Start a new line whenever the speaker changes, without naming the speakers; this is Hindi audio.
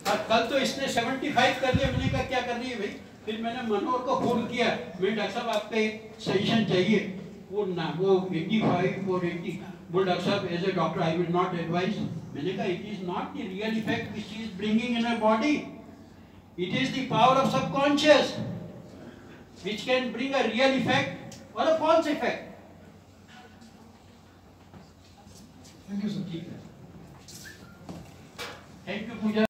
और कल तो इसने 75 कर लिया, मैंने कहा क्या कर रही है भाई। फिर मैंने मनोहर को फोन किया, मैं डॉक्टर साहब आपका एक सजेशन चाहिए। वो 85 और 80 बोल डॉक्टर साहब as a doctor I will not advise. मैंने कहा it is not the real effect which is bringing in a body, it is the power of subconscious which can bring a real effect or a false effect.
Thank you, sir.
Thank you, Pooja.